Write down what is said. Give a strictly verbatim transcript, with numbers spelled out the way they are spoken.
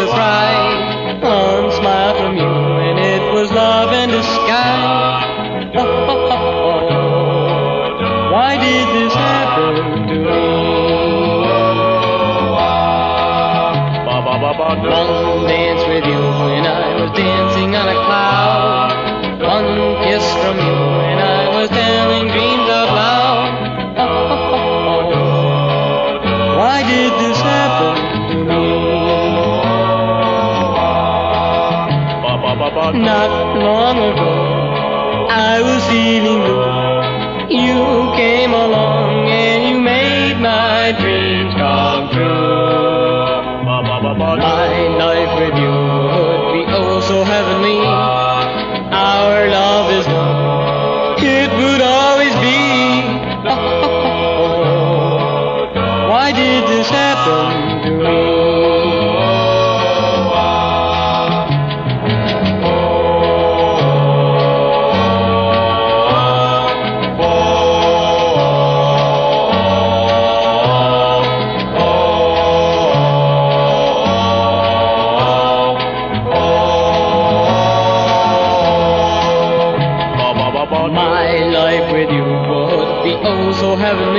surprise. One smile from you and it was love in disguise. Oh, oh, oh, oh. Why did this happen to me? One dance with you and I was dancing on a cloud. One kiss from you and I was telling dreams out loud. Oh, oh, oh, oh. Why did this happen to me? Not long ago I was feeling blue. You came along and you made my dreams come true. My life with you would be oh so heavenly. Our love is one, it would always be. Oh, oh, oh, oh. Why did this happen to me? My life with you would be oh so heavenly.